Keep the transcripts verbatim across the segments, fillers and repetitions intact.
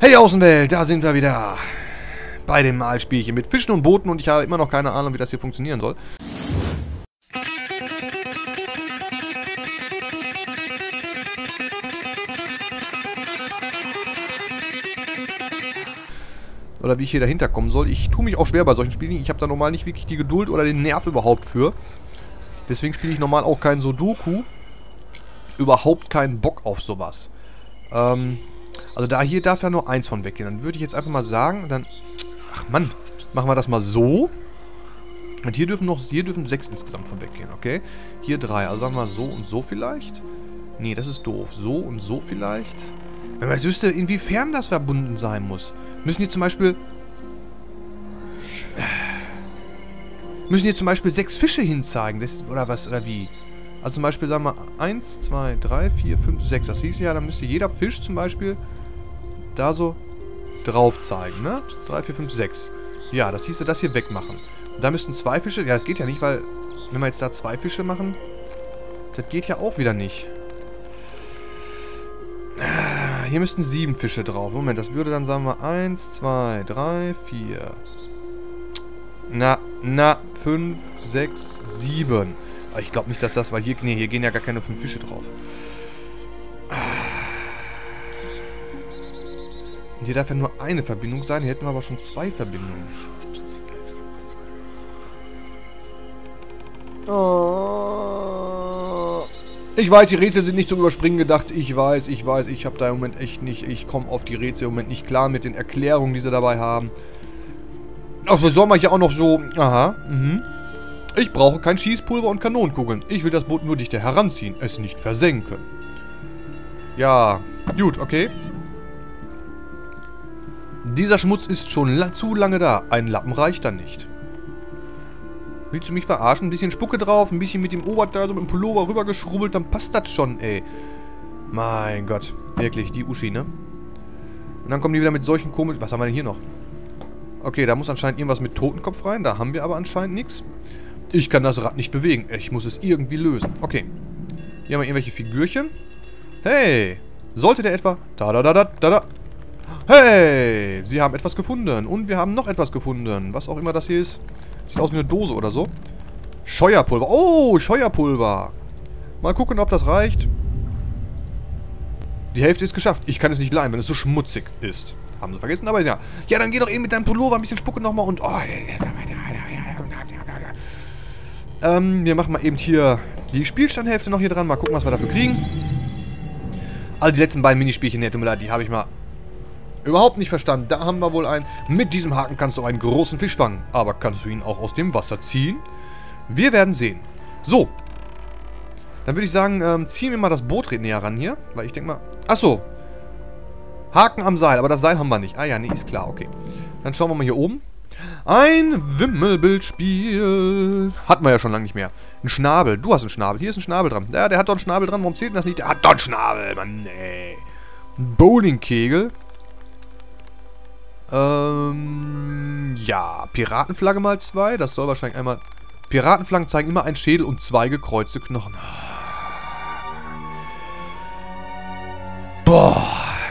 Hey Außenwelt, da sind wir wieder. Bei dem Malspielchen mit Fischen und Booten und ich habe immer noch keine Ahnung, wie das hier funktionieren soll. Oder wie ich hier dahinter kommen soll. Ich tue mich auch schwer bei solchen Spielen. Ich habe da normal nicht wirklich die Geduld oder den Nerv überhaupt für. Deswegen spiele ich normal auch kein Sudoku. Überhaupt keinen Bock auf sowas. Ähm, also da hier darf ja nur eins von weggehen. Dann würde ich jetzt einfach mal sagen, dann... Ach Mann, machen wir das mal so. Und hier dürfen noch, hier dürfen sechs insgesamt von weggehen, okay? Hier drei, also sagen wir mal so und so vielleicht. Nee, das ist doof. So und so vielleicht. Wenn man jetzt wüsste, inwiefern das verbunden sein muss. Müssen hier zum Beispiel... Müssen hier zum Beispiel sechs Fische hinzeigen, das, oder was, oder wie? Also zum Beispiel, sagen wir eins, zwei, drei, vier, fünf, sechs. Das hieß ja, dann müsste jeder Fisch zum Beispiel da so drauf zeigen, ne? drei, vier, fünf, sechs. Ja, das hieße das hier wegmachen. Und da müssten zwei Fische... Ja, das geht ja nicht, weil... Wenn wir jetzt da zwei Fische machen... Das geht ja auch wieder nicht. Hier müssten sieben Fische drauf. Moment, das würde dann, sagen wir, eins, zwei, drei, vier... Na, na, fünf, sechs, sieben. Aber ich glaube nicht, dass das... Weil hier, nee, hier gehen ja gar keine fünf Fische drauf. Und hier darf ja nur eine Verbindung sein. Hier hätten wir aber schon zwei Verbindungen. Oh. Ich weiß, die Rätsel sind nicht zum Überspringen gedacht. Ich weiß, ich weiß, ich habe da im Moment echt nicht... Ich komme auf die Rätsel im Moment nicht klar mit den Erklärungen, die sie dabei haben. Ach, was soll man hier auch noch so... Aha, mhm. Ich brauche kein Schießpulver und Kanonenkugeln. Ich will das Boot nur dichter heranziehen, es nicht versenken. Ja, gut, okay. Dieser Schmutz ist schon la zu lange da. Ein Lappen reicht dann nicht. Willst du mich verarschen? Ein bisschen Spucke drauf, ein bisschen mit dem Oberteil, so mit dem Pullover rübergeschrubbelt, dann passt das schon, ey. Mein Gott. Wirklich, die Uschi, ne? Und dann kommen die wieder mit solchen komischen... Was haben wir denn hier noch? Okay, da muss anscheinend irgendwas mit Totenkopf rein. Da haben wir aber anscheinend nichts. Ich kann das Rad nicht bewegen. Ich muss es irgendwie lösen. Okay. Hier haben wir irgendwelche Figürchen. Hey! Sollte der etwa... Da, da, da, da, da, da. Hey! Sie haben etwas gefunden. Und wir haben noch etwas gefunden. Was auch immer das hier ist. Sieht aus wie eine Dose oder so. Scheuerpulver. Oh, Scheuerpulver. Mal gucken, ob das reicht. Die Hälfte ist geschafft. Ich kann es nicht leihen, wenn es so schmutzig ist. Haben sie vergessen, aber ja. Ja, dann geh doch eben mit deinem Pullover ein bisschen Spucke nochmal und... Oh. Ähm, wir machen mal eben hier die Spielstandhälfte noch hier dran. Mal gucken, was wir dafür kriegen. Also die letzten beiden Minispielchen, ne, tut mir leid, die habe ich mal überhaupt nicht verstanden. Da haben wir wohl einen... Mit diesem Haken kannst du einen großen Fisch fangen. Aber kannst du ihn auch aus dem Wasser ziehen? Wir werden sehen. So. Dann würde ich sagen, ähm, ziehen wir mal das Boot näher ran hier. Weil ich denke mal... Achso. Haken am Seil, aber das Seil haben wir nicht. Ah ja, nee, ist klar, okay. Dann schauen wir mal hier oben. Ein Wimmelbildspiel. Hatten wir ja schon lange nicht mehr. Ein Schnabel. Du hast einen Schnabel. Hier ist ein Schnabel dran. Ja, der hat doch einen Schnabel dran. Warum zählt denn das nicht? Der hat doch einen Schnabel, Mann, ey. Ein Bowlingkegel. Ähm, ja. Piratenflagge mal zwei. Das soll wahrscheinlich einmal... Piratenflaggen zeigen immer einen Schädel und zwei gekreuzte Knochen. Boah.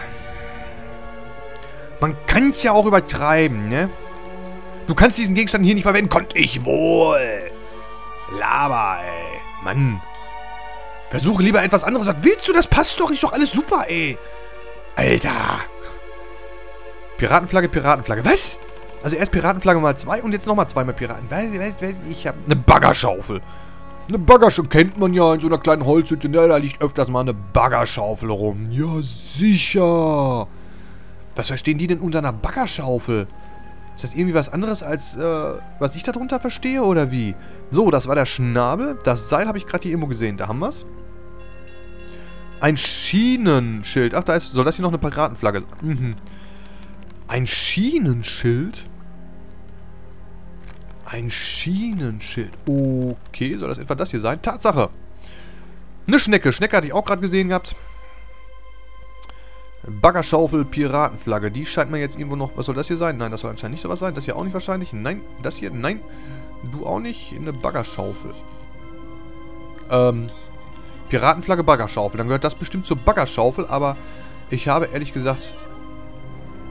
Man kann es ja auch übertreiben, ne? Du kannst diesen Gegenstand hier nicht verwenden. Konnte ich wohl. Laber, ey. Mann. Versuche lieber etwas anderes. Was willst du? Das passt doch. Ist doch alles super, ey. Alter. Piratenflagge, Piratenflagge. Was? Also erst Piratenflagge mal zwei und jetzt nochmal zweimal Piraten. Weiß, weiß, weiß, ich habe eine Baggerschaufel. Eine Baggerschaufel kennt man ja in so einer kleinen Holzhütte. Ne? Da liegt öfters mal eine Baggerschaufel rum. Ja, sicher. Was verstehen die denn unter einer Baggerschaufel? Ist das irgendwie was anderes als, äh, was ich darunter verstehe, oder wie? So, das war der Schnabel. Das Seil habe ich gerade hier irgendwo gesehen. Da haben wir es. Ein Schienenschild. Ach, da ist, soll das hier noch eine Piratenflagge sein? Mhm. Ein Schienenschild? Ein Schienenschild. Okay, soll das etwa das hier sein? Tatsache. Eine Schnecke. Schnecke hatte ich auch gerade gesehen gehabt. Baggerschaufel, Piratenflagge. Die scheint mir jetzt irgendwo noch... Was soll das hier sein? Nein, das soll anscheinend nicht sowas sein. Das hier auch nicht wahrscheinlich. Nein, das hier, nein. Du auch nicht. Eine Baggerschaufel. Ähm, Piratenflagge, Baggerschaufel. Dann gehört das bestimmt zur Baggerschaufel, aber ich habe ehrlich gesagt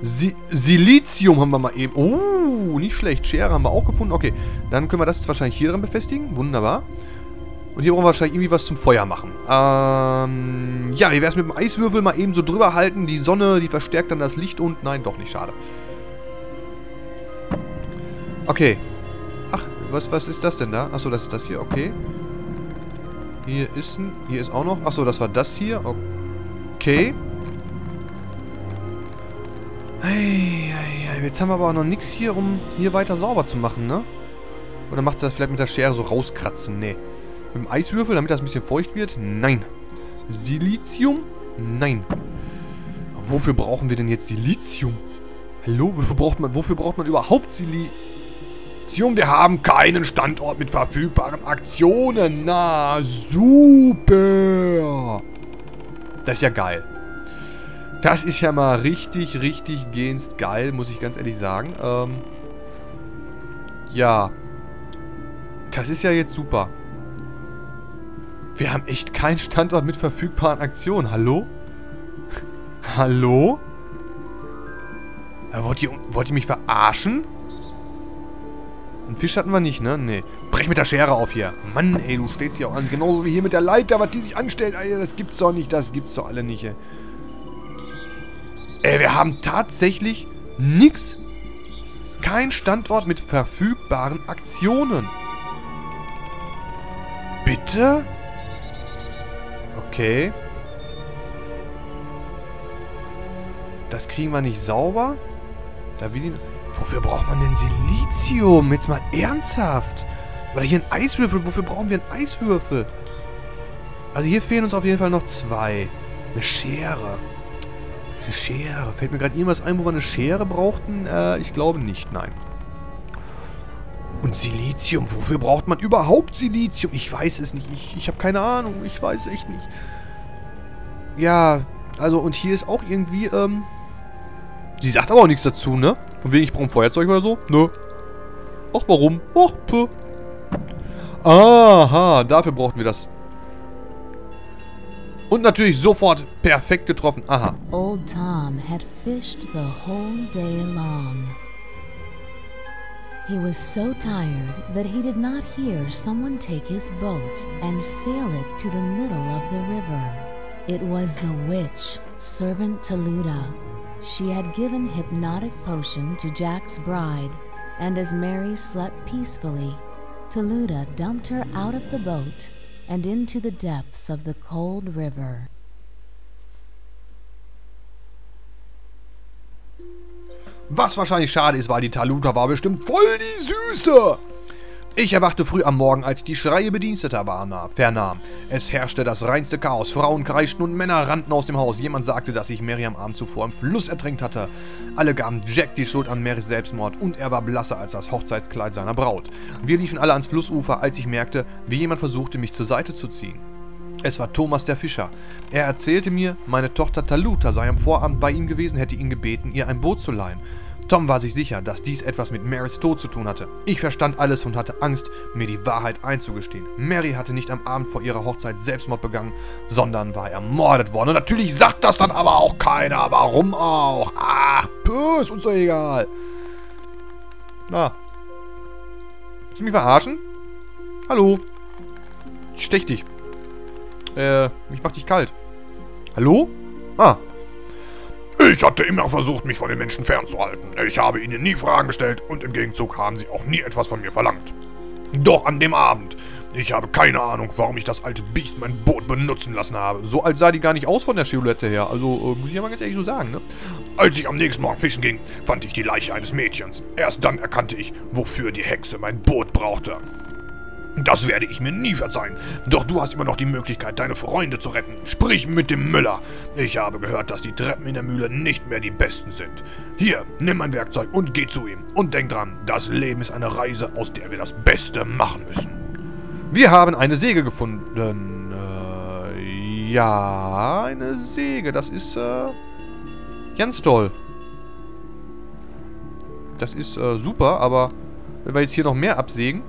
Si Silizium haben wir mal eben. Oh, nicht schlecht. Schere haben wir auch gefunden. Okay, dann können wir das jetzt wahrscheinlich hier dran befestigen. Wunderbar. Und hier brauchen wir wahrscheinlich irgendwie was zum Feuer machen. Ähm, ja, wie wäre es mit dem Eiswürfel mal eben so drüber halten? Die Sonne, die verstärkt dann das Licht und... Nein, doch nicht. Schade. Okay. Ach, was, was ist das denn da? Achso, das ist das hier. Okay. Hier ist ein... Hier ist auch noch... Achso, das war das hier. Okay. Hey, hey, hey. Jetzt haben wir aber auch noch nichts hier, um hier weiter sauber zu machen, ne? Oder macht sie das vielleicht mit der Schere so rauskratzen? Nee. Mit dem Eiswürfel, damit das ein bisschen feucht wird? Nein. Silizium? Nein. Wofür brauchen wir denn jetzt Silizium? Hallo? Wofür braucht man, wofür braucht man überhaupt Silizium? Wir haben keinen Standort mit verfügbaren Aktionen. Na, super. Das ist ja geil. Das ist ja mal richtig, richtig gehend geil, muss ich ganz ehrlich sagen. Ähm, ja. Das ist ja jetzt super. Wir haben echt keinen Standort mit verfügbaren Aktionen. Hallo? Hallo? Ja, wollt, ihr, wollt ihr mich verarschen? Einen Fisch hatten wir nicht, ne? Nee. Brech mit der Schere auf hier. Mann, ey, du stehst hier auch an. Genauso wie hier mit der Leiter, was die sich anstellt. Ey, das gibt's doch nicht, das gibt's doch alle nicht, ey. Ey, wir haben tatsächlich nix. Kein Standort mit verfügbaren Aktionen. Bitte? Okay. Das kriegen wir nicht sauber. Da will ich... Wofür braucht man denn Silizium? Jetzt mal ernsthaft. Oder hier ein Eiswürfel. Wofür brauchen wir einen Eiswürfel? Also hier fehlen uns auf jeden Fall noch zwei. Eine Schere. Eine Schere. Fällt mir gerade irgendwas ein, wo wir eine Schere brauchten? Äh, ich glaube nicht. Nein. Und Silizium. Wofür braucht man überhaupt Silizium? Ich weiß es nicht. Ich, ich habe keine Ahnung. Ich weiß es echt nicht. Ja, also und hier ist auch irgendwie, ähm... Sie sagt aber auch nichts dazu, ne? Von wegen, ich brauche ein Feuerzeug oder so? Nö. Ach, warum? Ach, puh. Aha, dafür brauchten wir das. Und natürlich sofort perfekt getroffen. Aha. Old Tom had fished the whole day long. He was so tired that he did not hear someone take his boat and sail it to the middle of the river. It was the witch, servant Taluda. She had given hypnotic potion to Jack's bride, and as Mary slept peacefully, Taluda dumped her out of the boat and into the depths of the cold river. Was wahrscheinlich schade ist, weil die Taluda war bestimmt voll die Süße. Ich erwachte früh am Morgen, als die Schreie Bediensteter vernahm. Es herrschte das reinste Chaos. Frauen kreischten und Männer rannten aus dem Haus. Jemand sagte, dass sich Mary am Abend zuvor im Fluss ertränkt hatte. Alle gaben Jack die Schuld an Marys Selbstmord und er war blasser als das Hochzeitskleid seiner Braut. Wir liefen alle ans Flussufer, als ich merkte, wie jemand versuchte, mich zur Seite zu ziehen. Es war Thomas der Fischer. Er erzählte mir, meine Tochter Taluta sei am Vorabend bei ihm gewesen, hätte ihn gebeten, ihr ein Boot zu leihen. Tom war sich sicher, dass dies etwas mit Marys Tod zu tun hatte. Ich verstand alles und hatte Angst, mir die Wahrheit einzugestehen. Mary hatte nicht am Abend vor ihrer Hochzeit Selbstmord begangen, sondern war ermordet worden. Und natürlich sagt das dann aber auch keiner. Warum auch? Ach, pö, ist uns doch egal. Na. Willst du mich verarschen? Hallo? Ich stech dich. Äh, ich mach dich kalt. Hallo? Ah. Ich hatte immer versucht, mich von den Menschen fernzuhalten. Ich habe ihnen nie Fragen gestellt und im Gegenzug haben sie auch nie etwas von mir verlangt. Doch an dem Abend, ich habe keine Ahnung, warum ich das alte Biest mein Boot benutzen lassen habe. So alt sah die gar nicht aus von der Silhouette her. Also, äh, muss ich ja mal ganz ehrlich so sagen, ne? Als ich am nächsten Morgen fischen ging, fand ich die Leiche eines Mädchens. Erst dann erkannte ich, wofür die Hexe mein Boot brauchte. Das werde ich mir nie verzeihen. Doch du hast immer noch die Möglichkeit, deine Freunde zu retten. Sprich mit dem Müller. Ich habe gehört, dass die Treppen in der Mühle nicht mehr die besten sind. Hier, nimm mein Werkzeug und geh zu ihm. Und denk dran, das Leben ist eine Reise, aus der wir das Beste machen müssen. Wir haben eine Säge gefunden. Äh, ja, eine Säge. Das ist, äh, ganz toll. Das ist, äh, super, aber wenn wir jetzt hier noch mehr absägen...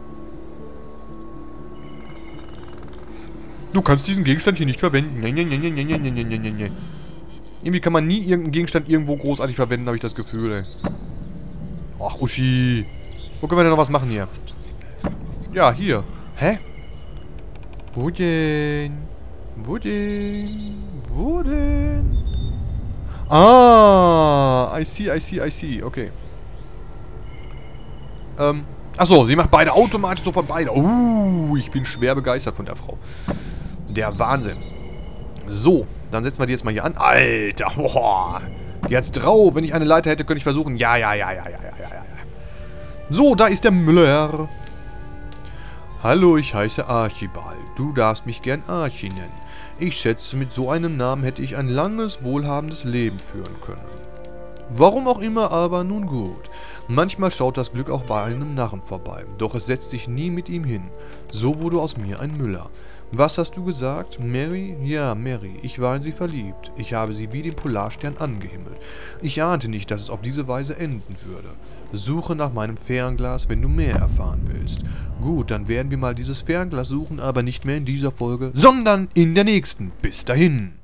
Du kannst diesen Gegenstand hier nicht verwenden. Nein, nein, nein, nein, nein, nein, nein, nein, nein, nein. Irgendwie kann man nie irgendeinen Gegenstand irgendwo großartig verwenden, habe ich das Gefühl, ey. Ach, Uschi. Wo können wir denn noch was machen hier? Ja, hier. Hä? Wo denn? Wo denn? Wo denn? Ah, I see, I see, I see. Okay. Ähm, achso, sie macht beide automatisch sofort beide. Uh, ich bin schwer begeistert von der Frau. Der Wahnsinn. So, dann setzen wir die jetzt mal hier an. Alter, boah. Die hat's drauf. Wenn ich eine Leiter hätte, könnte ich versuchen. Ja, ja, ja, ja, ja, ja, ja, ja. So, da ist der Müller. Hallo, ich heiße Archibald. Du darfst mich gern Archie nennen. Ich schätze, mit so einem Namen hätte ich ein langes, wohlhabendes Leben führen können. Warum auch immer, aber nun gut. Manchmal schaut das Glück auch bei einem Narren vorbei, doch es setzt sich nie mit ihm hin. So wurde aus mir ein Müller. Was hast du gesagt? Mary? Ja, Mary. Ich war in sie verliebt. Ich habe sie wie den Polarstern angehimmelt. Ich ahnte nicht, dass es auf diese Weise enden würde. Suche nach meinem Fernglas, wenn du mehr erfahren willst. Gut, dann werden wir mal dieses Fernglas suchen, aber nicht mehr in dieser Folge, sondern in der nächsten. Bis dahin.